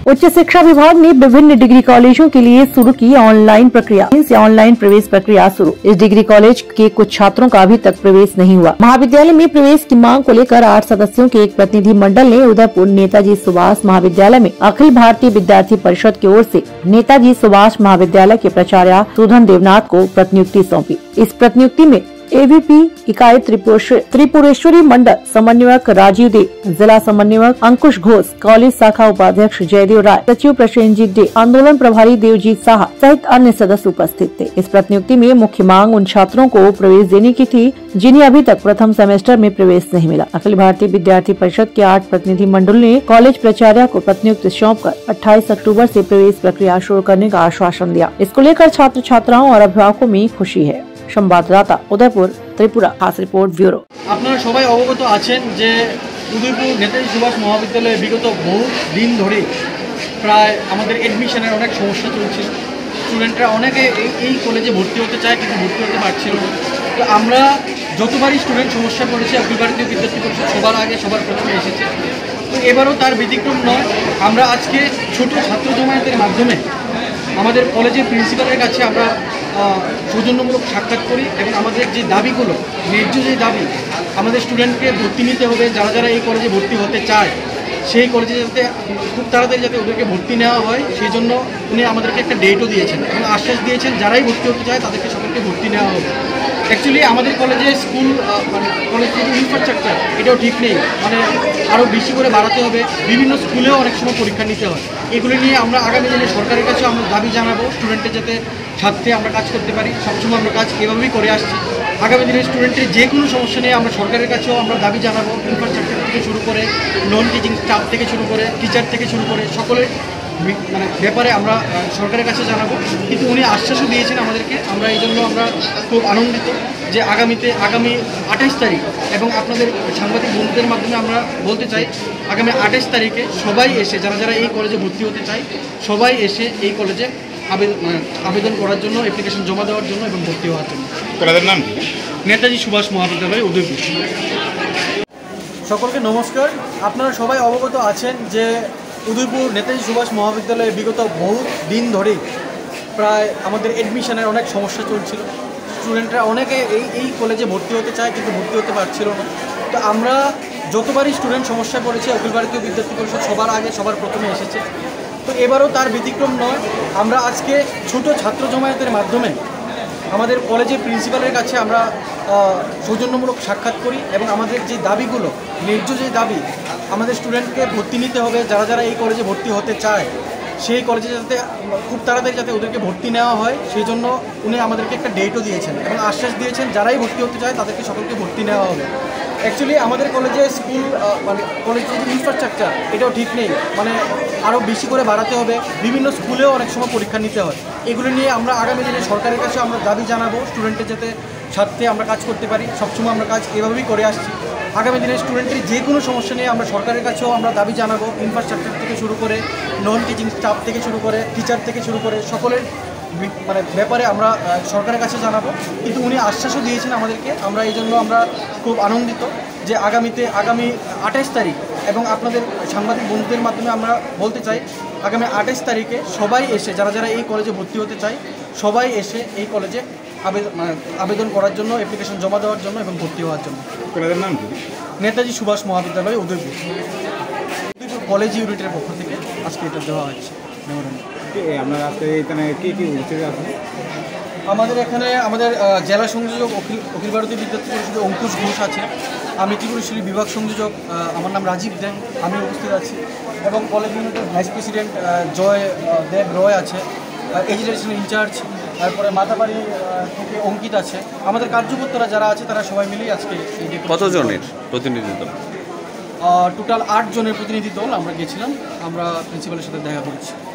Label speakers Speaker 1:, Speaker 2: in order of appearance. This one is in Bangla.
Speaker 1: उच्च शिक्षा विभाग ने विभिन्न डिग्री कॉलेजों के लिए शुरू की ऑनलाइन प्रक्रिया। ऑनलाइन प्रवेश प्रक्रिया शुरू। इस डिग्री कॉलेज के कुछ छात्रों का अभी तक प्रवेश नहीं हुआ। महाविद्यालय में प्रवेश की मांग को लेकर 8 सदस्यों के एक प्रतिनिधि मंडल ने उदयपुर नेताजी सुभाष महाविद्यालय में अखिल भारतीय विद्यार्थी परिषद की ओर से नेताजी सुभाष महाविद्यालय के प्राचार्य सुधन देवनाथ को प्रतिनियुक्ति सौंपी। इस प्रतिनियुक्ति में एवीपी इकाई त्रिपुरेश्वरी मंडल समन्वयक राजीव दे, जिला समन्वयक अंकुश घोष, कॉलेज शाखा उपाध्यक्ष जयदेव राय, सचिव प्रसेनजीत डे, आंदोलन प्रभारी देवजीत शाह सहित अन्य सदस्य उपस्थित थे। इस प्रतिनियुक्ति में मुख्य मांग उन छात्रों को प्रवेश देने की थी जिन्हें अभी तक प्रथम सेमेस्टर में प्रवेश नहीं मिला। अखिल भारतीय विद्यार्थी परिषद के 8 प्रतिनिधि मंडल ने कॉलेज प्राचार्य को प्रतिनियुक्ति सौंपकर 28 अक्टूबर से प्रवेश प्रक्रिया शुरू करने का आश्वासन दिया। इसको लेकर छात्र छात्राओं और अभिभावकों में खुशी है। संवाददाता उदयपुर त्रिपुरा खास रिपोर्ट ब्यूरो।
Speaker 2: আপনারা সবাই অবগত আছেন যে উদয়পুর নেতাজি সুভাষ মহাবিদ্যালয়ে বিগত বহু দিন ধরে প্রায় আমাদের এডমিশনের অনেক সমস্যা চলছিল। স্টুডেন্টরা অনেকে এই কলেজে ভর্তি হতে চায় কিন্তু ভর্তি হতে পারছিল না। তো আমরা যতবারই স্টুডেন্ট সমস্যায় পড়েছি অখিল ভারতীয় বিদ্যার্থী পরিষদ সবার আগে সবার প্রথমে এসেছে। তো এবারও তার ব্যতিক্রম নয়। আমরা আজকে ছোট ছাত্র জমায়েতের মাধ্যমে আমাদের কলেজের প্রিন্সিপালের কাছে আমরা সৌজন্যমূলক সাক্ষাৎ করি এবং আমাদের যে দাবিগুলো, ন্যায্য যে দাবি, আমাদের স্টুডেন্টকে ভর্তি নিতে হবে, যারা যারা এই কলেজে ভর্তি হতে চায় সেই কলেজে যাতে খুব তাড়াতাড়ি যাতে ওদেরকে ভর্তি নেওয়া হয় সেই জন্য উনি আমাদেরকে একটা ডেটও দিয়েছেন এবং আশ্বাস দিয়েছেন যারাই ভর্তি হতে চায় তাদেরকে সকলকে ভর্তি নেওয়া হবে। অ্যাকচুয়ালি আমাদের কলেজে স্কুল মানে কলেজের যে ইনফ্রাস্ট্রাকচার এটাও ঠিক নেই, মানে আরও বেশি করে বাড়াতে হবে। বিভিন্ন স্কুলেও অনেক সময় পরীক্ষা নিতে হয়। এগুলো নিয়ে আমরা আগামী দিনে সরকারের কাছেও আমরা দাবি জানাবো স্টুডেন্টের যাতে সাথে আমরা কাজ করতে পারি। সবসময় আমরা কাজ এভাবেই করে আসছি। আগামী দিনে স্টুডেন্টের যে কোনো সমস্যা নিয়ে আমরা সরকারের কাছেও আমরা দাবি জানাবো। ইনফ্রাস্ট্রাকচার থেকে শুরু করে নন টিচিং স্টাফ থেকে শুরু করে টিচার থেকে শুরু করে সকলের মানে ব্যাপারে আমরা সরকারের কাছে জানাবো। কিন্তু উনি আশ্বাসও দিয়েছেন আমাদেরকে। আমরা এই জন্য আমরা খুব আনন্দিত যে আগামী 28 তারিখ এবং আপনাদের সাংবাদিক বন্ধুদের মাধ্যমে আমরা বলতে চাই আগামী 28 তারিখে সবাই এসে যারা যারা এই কলেজে ভর্তি হতে চায় সবাই এসে এই কলেজে আবেদন করার জন্য, অ্যাপ্লিকেশন জমা দেওয়ার জন্য এবং ভর্তি হওয়ার জন্য। কলেজের নাম নেতাজি সুভাষ মহাবিদ্যালয় উদয়পুর। সকলকে নমস্কার। আপনারা সবাই অবগত আছেন যে উদয়পুর নেতাজি সুভাষ মহাবিদ্যালয়ে বিগত বহু দিন ধরেই প্রায় আমাদের এডমিশনের অনেক সমস্যা চলছিল। স্টুডেন্টরা অনেকে এই কলেজে ভর্তি হতে চায় কিন্তু ভর্তি হতে পারছিল না। তো আমরা যতবারই স্টুডেন্ট সমস্যায় পড়েছি অখিল ভারতীয় বিদ্যার্থী পরিষদ সবার আগে সবার প্রথমে এসেছে। তো এবারও তার ব্যতিক্রম নয়। আমরা আজকে ছোট ছাত্র জমায়েতের মাধ্যমে আমাদের কলেজের প্রিন্সিপালের কাছে আমরা সৌজন্যমূলক সাক্ষাৎ করি এবং আমাদের যে দাবিগুলো, ন্যায্য যে দাবি, আমাদের স্টুডেন্টকে ভর্তি নিতে হবে, যারা যারা এই কলেজে ভর্তি হতে চায় সেই কলেজে যাতে খুব তাড়াতাড়ি যাতে ওদেরকে ভর্তি নেওয়া হয় সেই জন্য উনি আমাদেরকে একটা ডেটও দিয়েছেন এবং আশ্বাস দিয়েছেন যারাই ভর্তি হতে চায় তাদেরকে সকলকে ভর্তি নেওয়া হবে। অ্যাকচুয়ালি আমাদের কলেজে স্কুল মানে কলেজের যে ইনফ্রাস্ট্রাকচার এটাও ঠিক নেই, মানে আরও বেশি করে বাড়াতে হবে। বিভিন্ন স্কুলেও অনেক সময় পরীক্ষা নিতে হয়। এগুলো নিয়ে আমরা আগামী দিনে সরকারের কাছে আমরা দাবি জানাবো স্টুডেন্টের যাতে সাথে আমরা কাজ করতে পারি। সবসময় আমরা কাজ এভাবেই করে আসছি। আগামী দিনে স্টুডেন্টের যে কোনো সমস্যা নিয়ে আমরা সরকারের কাছেও আমরা দাবি জানাবো। ইনফ্রাস্ট্রাকচার থেকে শুরু করে নন টিচিং স্টাফ থেকে শুরু করে টিচার থেকে শুরু করে সকলের মানে ব্যাপারে আমরা সরকারের কাছে জানাবো। কিন্তু উনি আশ্বাসও দিয়েছেন আমাদেরকে। আমরা এই জন্য আমরা খুব আনন্দিত যে আগামী 28 তারিখ এবং আপনাদের সাংবাদিক বন্ধুদের মাধ্যমে আমরা বলতে চাই আগামী 28 তারিখে সবাই এসে যারা যারা এই কলেজে ভর্তি হতে চায় সবাই এসে এই কলেজে আবেদন করার জন্য, অ্যাপ্লিকেশন জমা দেওয়ার জন্য এবং ভর্তি হওয়ার জন্য। কলেজের নাম কি? নেতাজি সুভাষ মহাবিদ্যালয় উদয়পুর। উদয়পুর কলেজ ইউনিটের পক্ষ থেকে আজকে এটা দেওয়া হচ্ছে।
Speaker 3: আপনার আজকে এখানে কী কী আছে?
Speaker 2: আমাদের এখানে আমাদের জেলা সংযোজক অখিল ভারতীয় বিদ্যার্থী পরিষদের অঙ্কুশ ঘোষ আছে। আমি ত্রিপুরেশ্বরী বিভাগ সংযোজক, আমার নাম রাজীব দেব, আমি উপস্থিত আছি এবং কলেজ ইউনিটের ভাইস প্রেসিডেন্ট জয় দেব রয় আছে, এডুকেশন ইনচার্জ, তারপরে মাতাবাড়ি থেকে অঙ্কিত আছে। আমাদের কার্যকর্তারা যারা আছে তারা সবাই মিলেই আজকে
Speaker 4: কতজনের প্রতিনিধি দল?
Speaker 2: টোটাল 8 জনের প্রতিনিধি দল আমরা গেছিলাম। আমরা প্রিন্সিপালের সাথে দেখা করেছি।